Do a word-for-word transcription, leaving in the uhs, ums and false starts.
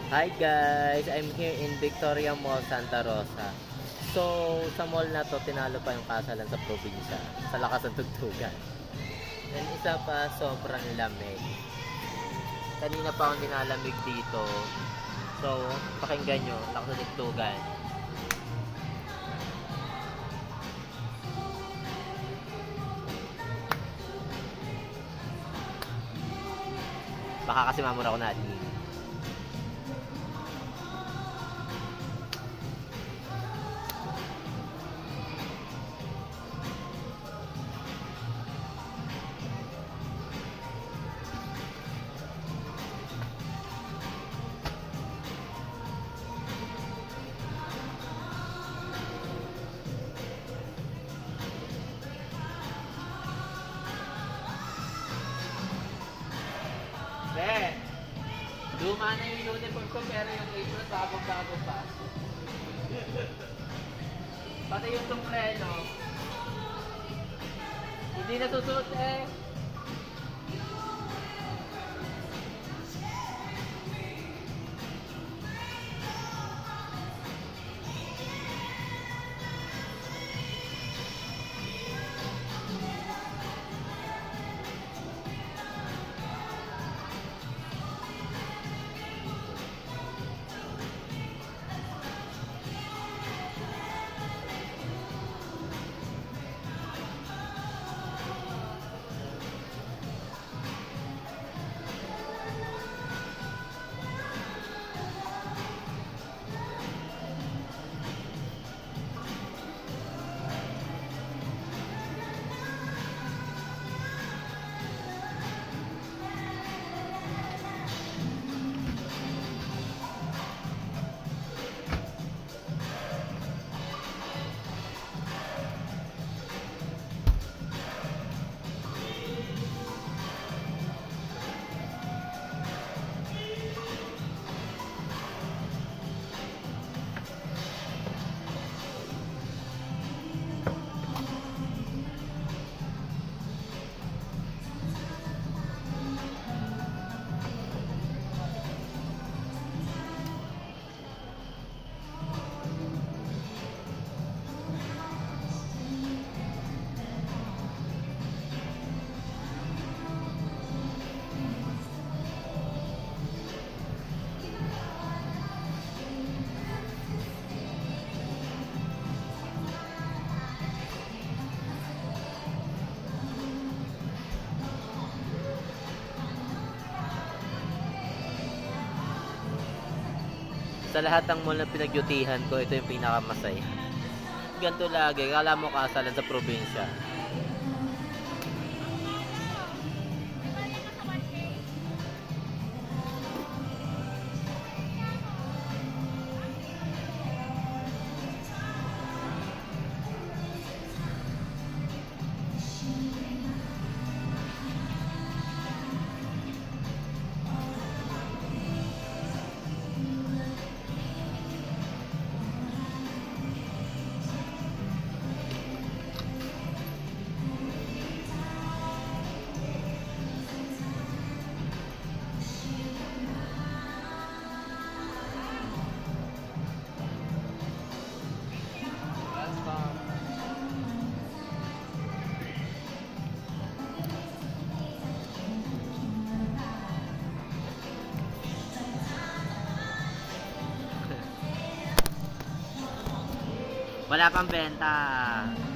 Hi guys! I'm here in Victoria Mall, Santa Rosa. So, sa mall na to, tinalo pa yung kasalan sa probinsya. Sa lakas ng tugtugan. And isa pa, sobrang lamig. Kanina pa akong dinalamig dito. So, pakinggan nyo, lakas ng tugtugan. Baka kasi mamura ko na admin. Be, luma na yung uniform ko pero yung apron bagong-bago pa. Pati yung sombrero. Hindi nasusuot eh. Sa lahat ng mall na pinagyutihan ko, ito yung pinakamasaya. Ganito lagi, kala mo kasalan sa probinsya. Wala pang benta.